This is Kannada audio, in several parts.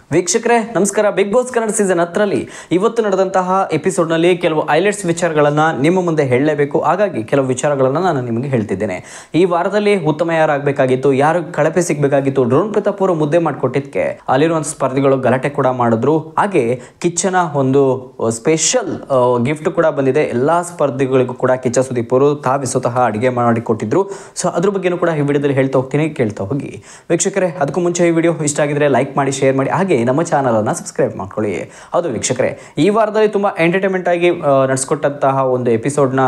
ವೀಕ್ಷಕರೇ ನಮಸ್ಕಾರ. ಬಿಗ್ ಬಾಸ್ ಕನ್ನಡ ಸೀಸನ್ 10ರಲ್ಲಿ ಇವತ್ತು ನಡೆದಂತಹ ಎಪಿಸೋಡ್ನಲ್ಲಿ ಕೆಲವು ಹೈಲೈಟ್ಸ್ ವಿಚಾರಗಳನ್ನು ನಿಮ್ಮ ಮುಂದೆ ಹೇಳಲೇಬೇಕು. ಹಾಗಾಗಿ ಕೆಲವು ವಿಚಾರಗಳನ್ನು ನಾನು ನಿಮಗೆ ಹೇಳ್ತಿದ್ದೇನೆ. ಈ ವಾರದಲ್ಲಿ ಉತ್ತಮ ಯಾರಾಗಬೇಕಾಗಿತ್ತು, ಯಾರು ಕಳಪೆ ಸಿಗಬೇಕಾಗಿತ್ತು, ಡ್ರೋನ್ ಪ್ರತಾಪ್ ಅವರು ಮುದ್ದೆ ಮಾಡಿಕೊಟ್ಟಿದ್ದಕ್ಕೆ ಅಲ್ಲಿರುವಂಥ ಸ್ಪರ್ಧಿಗಳು ಗಲಾಟೆ ಕೂಡ ಮಾಡಿದ್ರು. ಹಾಗೆ ಕಿಚ್ಚನ ಒಂದು ಸ್ಪೆಷಲ್ ಗಿಫ್ಟ್ ಕೂಡ ಬಂದಿದೆ. ಎಲ್ಲ ಸ್ಪರ್ಧಿಗಳಿಗೂ ಕೂಡ ಕಿಚ್ಚ ಸುದೀಪ್ ಅವರು ತಾವೇ ಸ್ವತಃ ಅಡುಗೆ ಮಾಡಿಕೊಟ್ಟಿದ್ರು. ಸೊ ಅದ್ರ ಬಗ್ಗೆನೂ ಕೂಡ ಈ ವಿಡಿಯೋದಲ್ಲಿ ಹೇಳ್ತಾ ಹೋಗ್ತೀನಿ, ಕೇಳ್ತಾ ಹೋಗಿ. ವೀಕ್ಷಕರೇ ಅದಕ್ಕೂ ಮುಂಚೆ ಈ ವಿಡಿಯೋ ಇಷ್ಟ ಆಗಿದ್ರೆ ಲೈಕ್ ಮಾಡಿ, ಶೇರ್ ಮಾಡಿ, ಹಾಗೆ ನಮ್ಮ ಚಾನಲನ್ನು ಸಬ್ಸ್ಕ್ರೈಬ್ ಮಾಡ್ಕೊಳ್ಳಿ. ಹೌದು ವೀಕ್ಷಕರೇ, ಈ ವಾರದಲ್ಲಿ ತುಂಬ ಎಂಟರ್ಟೈನ್ಮೆಂಟ್ ಆಗಿ ನಡೆಸ್ಕೊಟ್ಟಂತಹ ಒಂದು ಎಪಿಸೋಡ್ನ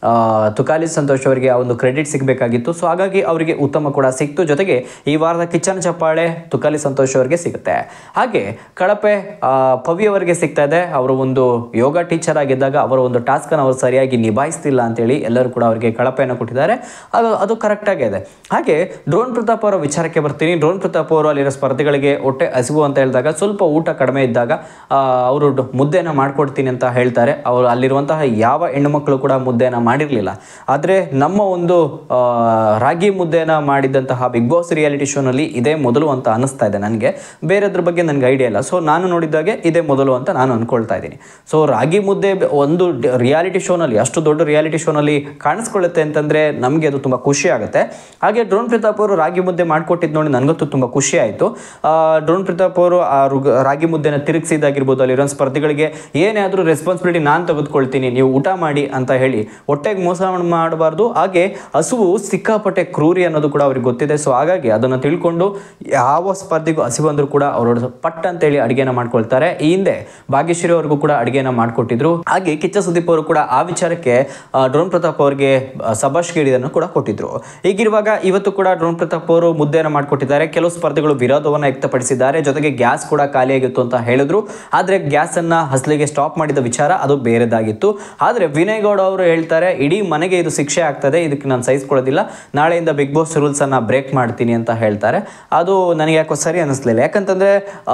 ತುಕಾಲಿ ಸಂತೋಷ್ ಅವರಿಗೆ ಆ ಒಂದು ಕ್ರೆಡಿಟ್ ಸಿಗಬೇಕಾಗಿತ್ತು. ಸೊ ಹಾಗಾಗಿ ಅವರಿಗೆ ಉತ್ತಮ ಕೂಡ ಸಿಕ್ತು. ಜೊತೆಗೆ ಈ ವಾರದ ಕಿಚ್ಚನ ಚಪ್ಪಾಳೆ ತುಕಾಲಿ ಸಂತೋಷ್ ಅವರಿಗೆ ಸಿಗುತ್ತೆ. ಹಾಗೆ ಕಳಪೆ ಪವಿ ಅವರಿಗೆ ಸಿಗ್ತಾ ಇದೆ. ಅವರು ಒಂದು ಯೋಗ ಟೀಚರ್ ಆಗಿದ್ದಾಗ ಅವರ ಒಂದು ಟಾಸ್ಕನ್ನು ಅವರು ಸರಿಯಾಗಿ ನಿಭಾಯಿಸ್ತಿಲ್ಲ ಅಂತೇಳಿ ಎಲ್ಲರೂ ಕೂಡ ಅವರಿಗೆ ಕಳಪೆಯನ್ನು ಕೊಟ್ಟಿದ್ದಾರೆ. ಅದು ಕರೆಕ್ಟಾಗಿ ಇದೆ. ಹಾಗೆ ಡ್ರೋನ್ ಪ್ರತಾಪ್ ಅವರ ವಿಚಾರಕ್ಕೆ ಬರ್ತೀನಿ. ಡ್ರೋನ್ ಪ್ರತಾಪ್ ಅವರು ಅಲ್ಲಿರೋ ಸ್ಪರ್ಧಿಗಳಿಗೆ ಹೊಟ್ಟೆ ಹಸಿವು ಅಂತ ಹೇಳಿದಾಗ, ಸ್ವಲ್ಪ ಊಟ ಕಡಿಮೆ ಇದ್ದಾಗ ಅವರು ಮುದ್ದೆನ ಮಾಡ್ಕೊಡ್ತೀನಿ ಅಂತ ಹೇಳ್ತಾರೆ. ಅವರು ಅಲ್ಲಿರುವಂತಹ ಯಾವ ಹೆಣ್ಣು ಮಕ್ಕಳು ಕೂಡ ಮುದ್ದೆನ ಮಾಡಿರಲಿಲ್ಲ. ಆದರೆ ನಮ್ಮ ಒಂದು ರಾಗಿ ಮುದ್ದೆನ ಮಾಡಿದಂತಹ ಬಿಗ್ ಬಾಸ್ ರಿಯಾಲಿಟಿ ಶೋನಲ್ಲಿ ಇದೇ ಮೊದಲು ಅಂತ ಅನ್ನಿಸ್ತಾ ಇದೆ ನನಗೆ. ಬೇರೆದ್ರ ಬಗ್ಗೆ ನನಗೆ ಐಡಿಯಾ ಇಲ್ಲ. ಸೊ ನಾನು ನೋಡಿದ್ದಾಗೆ ಇದೇ ಮೊದಲು ಅಂತ ನಾನು ಅಂದ್ಕೊಳ್ತಾ ಇದ್ದೀನಿ. ಸೊ ರಾಗಿ ಮುದ್ದೆ ಒಂದು ರಿಯಾಲಿಟಿ ಶೋನಲ್ಲಿ, ಅಷ್ಟು ದೊಡ್ಡ ರಿಯಾಲಿಟಿ ಶೋನಲ್ಲಿ ಕಾಣಿಸ್ಕೊಳ್ಳುತ್ತೆ ಅಂತಂದರೆ ನಮಗೆ ಅದು ತುಂಬ ಖುಷಿ ಆಗುತ್ತೆ. ಹಾಗೆ ಡ್ರೋನ್ ಪ್ರತಾಪ್ ಅವರು ರಾಗಿ ಮುದ್ದೆ ಮಾಡಿಕೊಟ್ಟಿದ್ದು ನೋಡಿ ನನಗಂತೂ ತುಂಬ ಖುಷಿ ಆಯಿತು. ಡ್ರೋನ್ ಪ್ರತಾಪ್ ಅವರು ಆ ರಾಗಿ ಮುದ್ದೆನ ತಿರುಗಿಸಿದಾಗಿರ್ಬೋದು, ಅಲ್ಲಿರೋ ಸ್ಪರ್ಧಿಗಳಿಗೆ ಏನೇ ಆದರೂ ರೆಸ್ಪಾನ್ಸಿಬಿಲಿಟಿ ನಾನು ತೆಗೆದುಕೊಳ್ತೀನಿ, ನೀವು ಊಟ ಮಾಡಿ ಅಂತ ಹೇಳಿ ಹೊಟ್ಟೆಗೆ ಮೋಸ ಮಾಡಬಾರ್ದು. ಹಾಗೆ ಹಸುವು ಸಿಕ್ಕಾಪಟ್ಟೆ ಕ್ರೂರಿ ಅನ್ನೋದು ಕೂಡ ಅವ್ರಿಗೆ ಗೊತ್ತಿದೆ. ಸೊ ಹಾಗಾಗಿ ಅದನ್ನು ತಿಳ್ಕೊಂಡು ಯಾವ ಸ್ಪರ್ಧಿಗೂ ಹಸಿವು ಅಂದರೂ ಕೂಡ ಅವರು ಪಟ್ ಅಂತೇಳಿ ಅಡುಗೆನ ಮಾಡ್ಕೊಳ್ತಾರೆ. ಈ ಹಿಂದೆ ಭಾಗ್ಯಶ್ರೀ ಅವ್ರಿಗೂ ಕೂಡ ಅಡುಗೆನ ಮಾಡಿಕೊಟ್ಟಿದ್ರು. ಹಾಗೆ ಕಿಚ್ಚ ಸುದೀಪ್ ಅವರು ಕೂಡ ಆ ವಿಚಾರಕ್ಕೆ ಡ್ರೋನ್ ಪ್ರತಾಪ್ ಅವರಿಗೆ ಶಬಾಷ್ಗಿರಿಯನ್ನು ಕೂಡ ಕೊಟ್ಟಿದ್ರು. ಹೀಗಿರುವಾಗ ಇವತ್ತು ಕೂಡ ಡ್ರೋನ್ ಪ್ರತಾಪ್ ಅವರು ಮುದ್ದೆಯನ್ನು ಮಾಡಿಕೊಟ್ಟಿದ್ದಾರೆ. ಕೆಲವು ಸ್ಪರ್ಧಿಗಳು ವಿರೋಧವನ್ನು ವ್ಯಕ್ತಪಡಿಸಿದ್ದಾರೆ. ಜೊತೆಗೆ ಗ್ಯಾಸ್ ಕೂಡ ಖಾಲಿಯಾಗಿತ್ತು ಅಂತ ಹೇಳಿದ್ರು. ಆದರೆ ಗ್ಯಾಸನ್ನು ಹಸ್ಲಿಗೆ ಸ್ಟಾಪ್ ಮಾಡಿದ ವಿಚಾರ ಅದು ಬೇರೆದಾಗಿತ್ತು. ಆದರೆ ವಿನಯ್ ಗೌಡ ಅವರು ಹೇಳ್ತಾರೆ, ಇಡೀ ಮನೆಗೆ ಇದು ಶಿಕ್ಷೆ ಆಗ್ತದೆ, ಇದಕ್ಕೆ ನಾನು ಸಹಿಸ್ಕೊಳ್ಳೋದಿಲ್ಲ, ನಾಳೆಯಿಂದ ಬಿಗ್ ಬಾಸ್ ರೂಲ್ಸನ್ನು ಬ್ರೇಕ್ ಮಾಡ್ತೀನಿ ಅಂತ ಹೇಳ್ತಾರೆ. ಅದು ನನಗೆ ಯಾಕೋ ಸರಿ ಅನ್ನಿಸ್ಲಿಲ್ಲ. ಯಾಕಂತಂದರೆ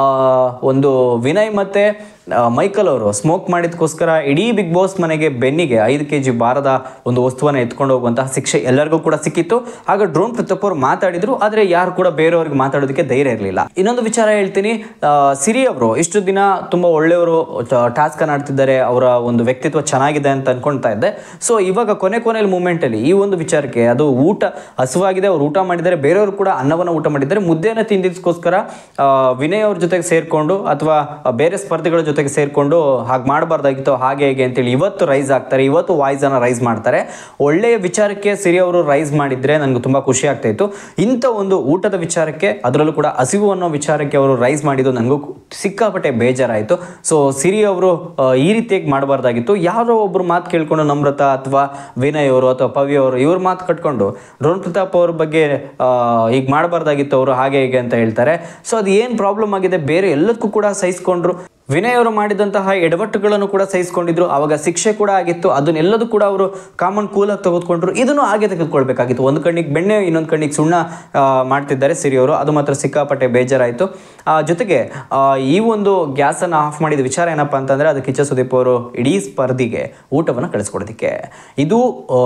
ಒಂದು ವಿನಯ್ ಮತ್ತು ಮೈಕಲ್ ಅವರು ಸ್ಮೋಕ್ ಮಾಡಿದಕ್ಕೋಸ್ಕರ ಇಡೀ ಬಿಗ್ ಬಾಸ್ ಮನೆಗೆ ಬೆನ್ನಿಗೆ 5 kg ಭಾರದ ಒಂದು ವಸ್ತುವನ್ನು ಎತ್ಕೊಂಡು ಹೋಗುವಂತಹ ಶಿಕ್ಷೆ ಎಲ್ಲರಿಗೂ ಕೂಡ ಸಿಕ್ಕಿತ್ತು. ಆಗ ಡ್ರೋನ್ ಪ್ರತಾಪ್ ಅವರು ಮಾತಾಡಿದ್ರು. ಆದರೆ ಯಾರು ಕೂಡ ಬೇರೆಯವ್ರಿಗೆ ಮಾತಾಡೋದಕ್ಕೆ ಧೈರ್ಯ ಇರಲಿಲ್ಲ. ಇನ್ನೊಂದು ವಿಚಾರ ಹೇಳ್ತೀನಿ. ಸಿರಿ ಅವರು ಇಷ್ಟು ದಿನ ತುಂಬ ಒಳ್ಳೆಯವರು ಟಾಸ್ಕ್ ಆಡ್ತಿದ್ದಾರೆ, ಅವರ ಒಂದು ವ್ಯಕ್ತಿತ್ವ ಚೆನ್ನಾಗಿದೆ ಅಂತ ಅನ್ಕೊಳ್ತಾ ಇದ್ದೆ. ಸೊ ಇವಾಗ ಕೊನೆಯಲ್ಲಿ ಮೂಮೆಂಟಲ್ಲಿ ಈ ಒಂದು ವಿಚಾರಕ್ಕೆ, ಅದು ಊಟ ಹಸುವಾಗಿದೆ, ಅವ್ರು ಊಟ ಮಾಡಿದ್ದಾರೆ, ಬೇರೆಯವರು ಕೂಡ ಅನ್ನವನ್ನು ಊಟ ಮಾಡಿದ್ದಾರೆ, ಮುದ್ದೆನ ತಿಂದಿದ್ದಕ್ಕೋಸ್ಕರ ವಿನಯ್ ಅವ್ರ ಜೊತೆಗೆ ಸೇರಿಕೊಂಡು ಅಥವಾ ಬೇರೆ ಸ್ಪರ್ಧಿಗಳ ಜೊತೆಗೆ ಸೇರಿಕೊಂಡು ಹಾಗೆ ಮಾಡಬಾರ್ದಾಗಿತ್ತು, ಹಾಗೆ ಹೇಗೆ ಅಂತೇಳಿ ಇವತ್ತು ರೈಸ್ ಆಗ್ತಾರೆ. ಇವತ್ತು ವಾಯ್ಸನ್ನು ರೈಸ್ ಮಾಡ್ತಾರೆ. ಒಳ್ಳೆಯ ವಿಚಾರಕ್ಕೆ ಸಿರಿ ಅವರು ರೈಸ್ ಮಾಡಿದರೆ ನನಗೆ ತುಂಬ ಖುಷಿ ಆಗ್ತಾ ಇತ್ತು. ಇಂಥ ಒಂದು ಊಟದ ವಿಚಾರಕ್ಕೆ, ಅದರಲ್ಲೂ ಕೂಡ ಹಸಿವು ಅನ್ನೋ ವಿಚಾರಕ್ಕೆ ಅವರು ರೈಸ್ ಮಾಡಿದ್ದು ನನಗೂ ಸಿಕ್ಕಾಪಟ್ಟೆ ಬೇಜಾರಾಯಿತು. ಸೊ ಸಿರಿ ಅವರು ಈ ರೀತಿಯಾಗಿ ಮಾಡಬಾರ್ದಾಗಿತ್ತು. ಯಾರೋ ಒಬ್ಬರು ಮಾತು ಕೇಳ್ಕೊಂಡು ನಮ್ರತಾ ಅಥವಾ ವಿನಯ್ ಅವರು ಅಥವಾ ಪವಿ ಅವರು ಇವ್ರ ಮಾತು ಕಟ್ಕೊಂಡು ಡ್ರೋನ್ ಪ್ರತಾಪ್ ಅವ್ರ ಬಗ್ಗೆ ಈಗ ಮಾಡಬಾರ್ದಾಗಿತ್ತು ಅವರು ಹಾಗೆ ಹೇಗೆ ಅಂತ ಹೇಳ್ತಾರೆ. ಸೊ ಅದು ಏನು ಪ್ರಾಬ್ಲಮ್ ಆಗಿದೆ, ಬೇರೆ ಎಲ್ಲದಕ್ಕೂ ಕೂಡ ಸಹಿಸ್ಕೊಂಡ್ರು. ವಿನಯ್ ಅವರು ಮಾಡಿದಂತಹ ಎಡವಟ್ಟುಗಳನ್ನು ಕೂಡ ಸಹಿಸ್ಕೊಂಡಿದ್ರು. ಆವಾಗ ಶಿಕ್ಷೆ ಕೂಡ ಆಗಿತ್ತು. ಅದನ್ನೆಲ್ಲದೂ ಕೂಡ ಅವರು ಕಾಮನ್ ಕೂಲಾಗಿ ತೆಗೆದುಕೊಂಡ್ರು. ಇದನ್ನು ಹಾಗೆ ತೆಗೆದುಕೊಳ್ಬೇಕಾಗಿತ್ತು. ಒಂದು ಕಣ್ಣಿಗೆ ಬೆಣ್ಣೆ, ಇನ್ನೊಂದು ಕಣ್ಣಿಗೆ ಸುಣ್ಣ ಮಾಡ್ತಿದ್ದಾರೆ ಸಿರಿ ಅವರು. ಅದು ಮಾತ್ರ ಸಿಕ್ಕಾಪಟ್ಟೆ ಬೇಜಾರಾಯಿತು. ಜೊತೆಗೆ ಈ ಒಂದು ಗ್ಯಾಸನ್ನು ಆಫ್ ಮಾಡಿದ ವಿಚಾರ ಏನಪ್ಪ ಅಂತಂದರೆ, ಅದು ಕಿಚ್ಚ ಸುದೀಪ್ ಅವರು ಇಡೀ ಸ್ಪರ್ಧಿಗೆ ಊಟವನ್ನು ಕಳಿಸ್ಕೊಡೋದಕ್ಕೆ. ಇದು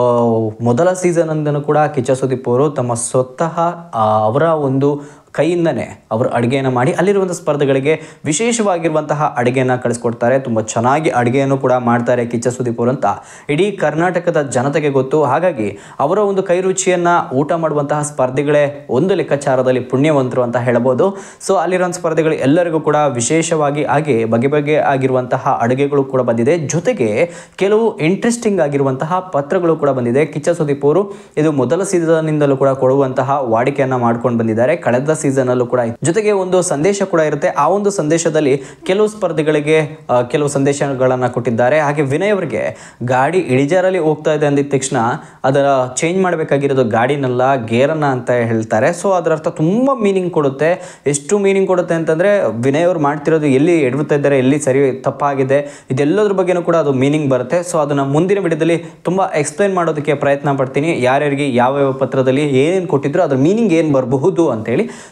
ಮೊದಲ ಸೀಸನ್ ಅಂದೂ ಕೂಡ ಕಿಚ್ಚ ಸುದೀಪ್ ಅವರು ತಮ್ಮ ಸ್ವತಃ ಅವರ ಒಂದು ಕೈಯಿಂದನೇ ಅವರು ಅಡುಗೆಯನ್ನು ಮಾಡಿ ಅಲ್ಲಿರುವಂಥ ಸ್ಪರ್ಧೆಗಳಿಗೆ ವಿಶೇಷವಾಗಿರುವಂತಹ ಅಡುಗೆಯನ್ನು ಕಳಿಸ್ಕೊಡ್ತಾರೆ. ತುಂಬ ಚೆನ್ನಾಗಿ ಅಡುಗೆಯನ್ನು ಕೂಡ ಮಾಡ್ತಾರೆ ಕಿಚ್ಚ ಸುದೀಪ್ ಅವರು ಅಂತ ಇಡೀ ಕರ್ನಾಟಕದ ಜನತೆಗೆ ಗೊತ್ತು. ಹಾಗಾಗಿ ಅವರ ಒಂದು ಕೈ ರುಚಿಯನ್ನು ಊಟ ಮಾಡುವಂತಹ ಸ್ಪರ್ಧಿಗಳೇ ಒಂದು ಲೆಕ್ಕಾಚಾರದಲ್ಲಿ ಪುಣ್ಯವಂತರು ಅಂತ ಹೇಳ್ಬೋದು. ಸೊ ಅಲ್ಲಿರುವಂಥ ಸ್ಪರ್ಧೆಗಳು ಎಲ್ಲರಿಗೂ ಕೂಡ ವಿಶೇಷವಾಗಿ ಹಾಗೆ ಬಗೆ ಆಗಿರುವಂತಹ ಅಡುಗೆಗಳು ಕೂಡ ಬಂದಿದೆ. ಜೊತೆಗೆ ಕೆಲವು ಇಂಟ್ರೆಸ್ಟಿಂಗ್ ಆಗಿರುವಂತಹ ಪತ್ರಗಳು ಕೂಡ ಬಂದಿದೆ. ಕಿಚ್ಚ ಸುದೀಪ್ ಅವರು ಇದು ಮೊದಲ ಸೀಸನ್ನಿಂದಲೂ ಕೂಡ ಕೊಡುವಂತಹ ವಾಡಿಕೆಯನ್ನು ಮಾಡ್ಕೊಂಡು ಬಂದಿದ್ದಾರೆ. ಕಳೆದ ಸೀಸನಲ್ಲೂ ಕೂಡ. ಜೊತೆಗೆ ಒಂದು ಸಂದೇಶ ಕೂಡ ಇರುತ್ತೆ. ಆ ಒಂದು ಸಂದೇಶದಲ್ಲಿ ಕೆಲವು ಸ್ಪರ್ಧಿಗಳಿಗೆ ಕೆಲವು ಸಂದೇಶಗಳನ್ನು ಕೊಟ್ಟಿದ್ದಾರೆ. ಹಾಗೆ ವಿನಯ್ ಅವರಿಗೆ ಗಾಡಿ ಇಳಿಜಾರಲ್ಲಿ ಹೋಗ್ತಾ ಇದೆ ಅಂದಿದ ತಕ್ಷಣ ಅದರ ಚೇಂಜ್ ಮಾಡಬೇಕಾಗಿರೋದು ಗಾಡಿನಲ್ಲ, ಗೇರನ್ನು ಅಂತ ಹೇಳ್ತಾರೆ. ಸೊ ಅದರ ಅರ್ಥ ತುಂಬ ಮೀನಿಂಗ್ ಕೊಡುತ್ತೆ. ಎಷ್ಟು ಮೀನಿಂಗ್ ಕೊಡುತ್ತೆ ಅಂತಂದರೆ, ವಿನಯ್ ಅವರು ಮಾಡ್ತಿರೋದು ಎಲ್ಲಿ ಎಡವುತ್ತಾ ಇದ್ದಾರೆ, ಎಲ್ಲಿ ಸರಿ ತಪ್ಪಾಗಿದೆ, ಇದೆಲ್ಲದ್ರ ಬಗ್ಗೆನೂ ಕೂಡ ಅದು ಮೀನಿಂಗ್ ಬರುತ್ತೆ. ಸೊ ಅದನ್ನು ಮುಂದಿನ ವಿಡಿಯೋದಲ್ಲಿ ತುಂಬ ಎಕ್ಸ್ಪ್ಲೈನ್ ಮಾಡೋದಕ್ಕೆ ಪ್ರಯತ್ನ ಪಡ್ತೀನಿ. ಯಾರ್ಯಾರಿಗೆ ಯಾವ್ಯಾವ ಪತ್ರದಲ್ಲಿ ಏನೇನು ಕೊಟ್ಟಿದ್ರು, ಅದ್ರ ಮೀನಿಂಗ್ ಏನು ಬರಬಹುದು ಅಂತೇಳಿ.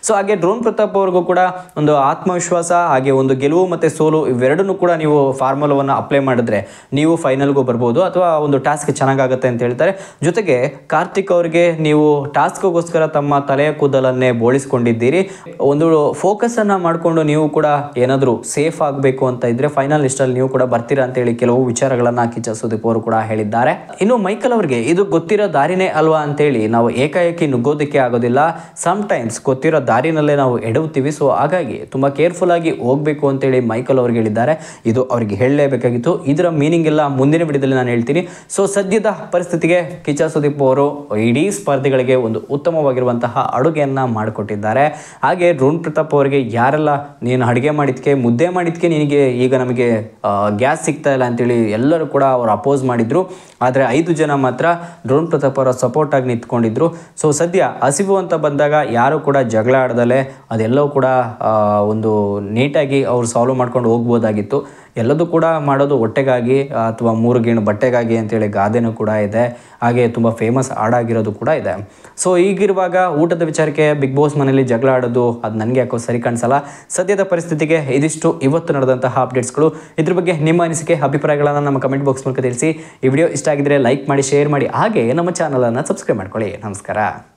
ಸೊ ಹಾಗೆ ಡ್ರೋನ್ ಪ್ರತಾಪ್ ಅವ್ರಿಗೂ ಕೂಡ ಒಂದು ಆತ್ಮವಿಶ್ವಾಸ ಹಾಗೆ ಒಂದು ಗೆಲುವು ಮತ್ತು ಸೋಲು ಇವೆರಡನ್ನೂ ಕೂಡ ನೀವು ಫಾರ್ಮುಲಾವನ್ನು ಅಪ್ಲೈ ಮಾಡಿದ್ರೆ ನೀವು ಫೈನಲ್ಗೂ ಬರ್ಬೋದು ಅಥವಾ ಒಂದು ಟಾಸ್ಕ್ ಚೆನ್ನಾಗಾಗುತ್ತೆ ಅಂತ ಹೇಳ್ತಾರೆ. ಜೊತೆಗೆ ಕಾರ್ತಿಕ್ ಅವರಿಗೆ ನೀವು ಟಾಸ್ಕ್ಗೋಸ್ಕರ ತಮ್ಮ ತಲೆಯ ಕೂದಲನ್ನೇ ಬೋಳಿಸ್ಕೊಂಡಿದ್ದೀರಿ. ಒಂದು ಫೋಕಸ್ ಅನ್ನ ಮಾಡಿಕೊಂಡು ನೀವು ಕೂಡ ಏನಾದರೂ ಸೇಫ್ ಆಗಬೇಕು ಅಂತ ಇದ್ರೆ ಫೈನಲ್ ಲಿಸ್ಟಲ್ಲಿ ನೀವು ಕೂಡ ಬರ್ತೀರಾ ಅಂತೇಳಿ ಕೆಲವು ವಿಚಾರಗಳನ್ನ ಕಿಚ್ಚ ಸುದೀಪ್ ಅವರು ಕೂಡ ಹೇಳಿದ್ದಾರೆ. ಇನ್ನು ಮೈಕಲ್ ಅವರಿಗೆ ಇದು ಗೊತ್ತಿರೋ ದಾರಿನೇ ಅಲ್ವಾ ಅಂತೇಳಿ ನಾವು ಏಕಾಏಕಿ ನುಗ್ಗೋದಕ್ಕೆ ಆಗೋದಿಲ್ಲ. ಸಮ್ ಟೈಮ್ಸ್ ಗೊತ್ತಿರೋ ದಾರಿನಲ್ಲೇ ನಾವು ಎಡವುತ್ತೀವಿ. ಸೊ ಹಾಗಾಗಿ ತುಂಬ ಕೇರ್ಫುಲ್ ಆಗಿ ಹೋಗಬೇಕು ಅಂತೇಳಿ ಮೈಕಲ್ ಅವ್ರಿಗೆ ಹೇಳಿದ್ದಾರೆ. ಇದು ಅವರಿಗೆ ಹೇಳಲೇಬೇಕಾಗಿತ್ತು. ಇದರ ಮೀನಿಂಗ್ ಎಲ್ಲ ಮುಂದಿನ ವಿಡಿಯೋದಲ್ಲಿ ನಾನು ಹೇಳ್ತೀನಿ. ಸೊ ಸದ್ಯದ ಪರಿಸ್ಥಿತಿಗೆ ಕಿಚ್ಚ ಸುದೀಪ್ ಅವರು ಇಡೀ ಸ್ಪರ್ಧಿಗಳಿಗೆ ಒಂದು ಉತ್ತಮವಾಗಿರುವಂತಹ ಅಡುಗೆಯನ್ನ ಮಾಡಿಕೊಟ್ಟಿದ್ದಾರೆ. ಹಾಗೆ ಡ್ರೋನ್ ಪ್ರತಾಪ್ ಅವರಿಗೆ ಯಾರೆಲ್ಲ ನೀನು ಅಡುಗೆ ಮಾಡಿದ್ಕೆ ಮುದ್ದೆ ಮಾಡಿದ್ಕೆ ನಿನಗೆ ಈಗ ನಮಗೆ ಗ್ಯಾಸ್ ಸಿಗ್ತಾ ಇಲ್ಲ ಅಂತೇಳಿ ಎಲ್ಲರೂ ಕೂಡ ಅವರು ಅಪೋಸ್ ಮಾಡಿದ್ರು. ಆದರೆ 5 ಜನ ಮಾತ್ರ ಡ್ರೋನ್ ಪ್ರತಾಪ್ ಅವರ ಸಪೋರ್ಟ್ ಆಗಿ ನಿಂತ್ಕೊಂಡಿದ್ರು. ಸೊ ಸದ್ಯ ಹಸಿವು ಅಂತ ಬಂದಾಗ ಯಾರು ಕೂಡ ಜಗಳ ಆಡದಲ್ಲೇ ಅದೆಲ್ಲವೂ ಕೂಡ ಒಂದು ನೀಟಾಗಿ ಅವ್ರು ಸಾಲ್ವ್ ಮಾಡ್ಕೊಂಡು ಹೋಗ್ಬೋದಾಗಿತ್ತು. ಎಲ್ಲದೂ ಕೂಡ ಮಾಡೋದು ಹೊಟ್ಟೆಗಾಗಿ ಅಥವಾ 3 ಗೇಣು ಬಟ್ಟೆಗಾಗಿ ಅಂತೇಳಿ ಗಾದೆನೂ ಕೂಡ ಇದೆ. ಹಾಗೆ ತುಂಬ ಫೇಮಸ್ ಹಾಡಾಗಿರೋದು ಕೂಡ ಇದೆ. ಸೊ ಈಗಿರುವಾಗ ಊಟದ ವಿಚಾರಕ್ಕೆ ಬಿಗ್ ಬಾಸ್ ಮನೆಯಲ್ಲಿ ಜಗಳ ಆಡೋದು ಅದು ನನಗೆ ಯಾಕೋ ಸರಿ ಕಾಣಿಸಲ್ಲ. ಸದ್ಯದ ಪರಿಸ್ಥಿತಿಗೆ ಇದಿಷ್ಟು ಇವತ್ತು ನಡೆದಂತಹ ಅಪ್ಡೇಟ್ಸ್ಗಳು. ಇದ್ರ ಬಗ್ಗೆ ನಿಮ್ಮ ಅನಿಸಿಕೆ ಅಭಿಪ್ರಾಯಗಳನ್ನು ನಮ್ಮ ಕಮೆಂಟ್ ಬಾಕ್ಸ್ ಮೂಲಕ ತಿಳಿಸಿ. ಈ ವಿಡಿಯೋ ಇಷ್ಟ ಆಗಿದ್ರೆ ಲೈಕ್ ಮಾಡಿ, ಶೇರ್ ಮಾಡಿ, ಹಾಗೆ ನಮ್ಮ ಚಾನಲನ್ನು ಸಬ್ಸ್ಕ್ರೈಬ್ ಮಾಡ್ಕೊಳ್ಳಿ. ನಮಸ್ಕಾರ.